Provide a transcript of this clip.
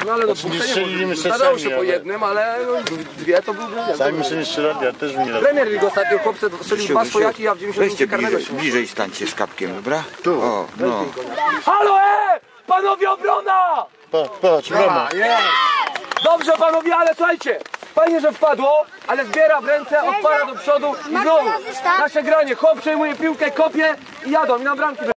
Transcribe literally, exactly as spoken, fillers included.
no ale no Znaczy, nie dwóch strzeliliśmy nie zdarzało się sami, po ale- jednym, ale no, dwie to byłby... Sami sobie nie strzelali, ja też bym nie dał. Premier League ostatnio chłopcy strzelił dwa swojaki, a w dziewięćdziesiątym Weźcie karnego bliżej, się. bliżej stańcie z kapkiem, dobra? Tu. O, no. Halo, e! Panowie obrona! Patrz, patrz, brama. Dobrze panowie, ale słuchajcie, fajnie, że wpadło, ale zbiera w ręce, odpala do przodu i znowu nasze granie. Chłop przejmuje piłkę, kopie i jadą i na bramki.